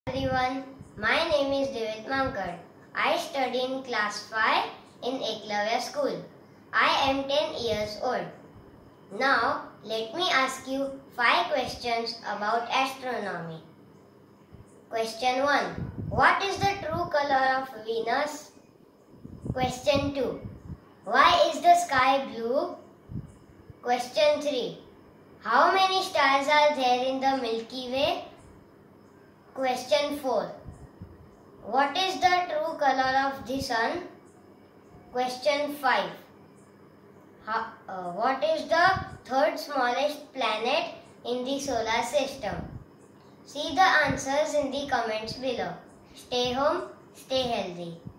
Everyone, my name is Pankaj. I study in class 5 in Eklavya school. I am 10 years old. Now, let me ask you 5 questions about astronomy. Question 1. What is the true color of Venus? Question 2. Why is the sky blue? Question 3. How many stars are there in the Milky Way? Question 4. What is the true color of the sun? Question 5. What is the third smallest planet in the solar system? See the answers in the comments below. Stay home, stay healthy.